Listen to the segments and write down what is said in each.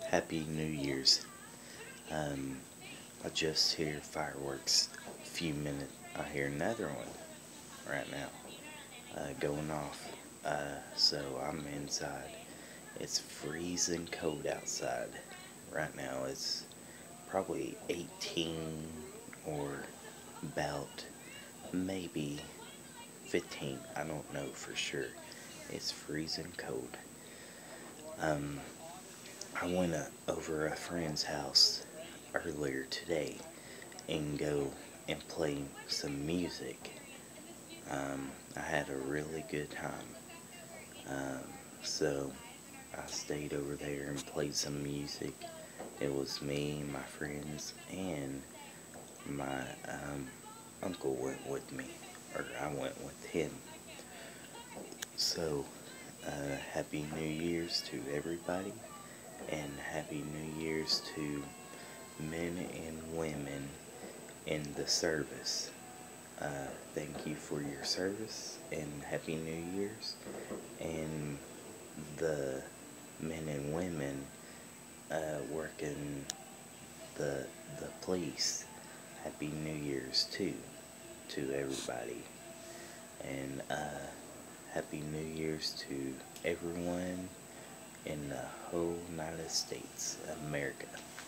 Happy New Year's. I just hear fireworks. A few minutes, I hear another one right now going off. So I'm inside. It's freezing cold outside. Right now it's probably 18 or about maybe 15. I don't know for sure. It's freezing cold. Um, I went over a friend's house earlier today and go and play some music. I had a really good time. Um, so I stayed over there and played some music. It was me, my friends, and my uncle went with me, or I went with him. So, Happy New Year's to everybody, and Happy New Year's to men and women in the service. Thank you for your service and Happy New Year's. And the men and women working the police, Happy New Year's too to everybody. And Happy New Year's to everyone in the whole United States of America.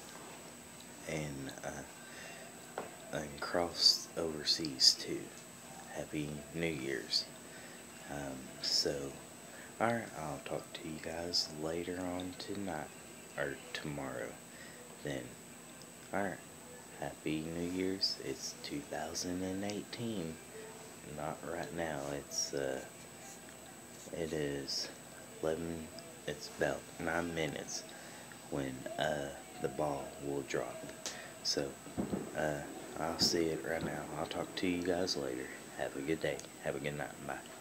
And cross overseas too. Happy New Year's. So, alright, I'll talk to you guys later on tonight, or tomorrow. Then, alright, Happy New Year's. It's 2018. Not right now. It is 11, it's about 9 minutes when, the ball will drop. So, I'll see it right now. I'll talk to you guys later. Have a good day. Have a good night. Bye.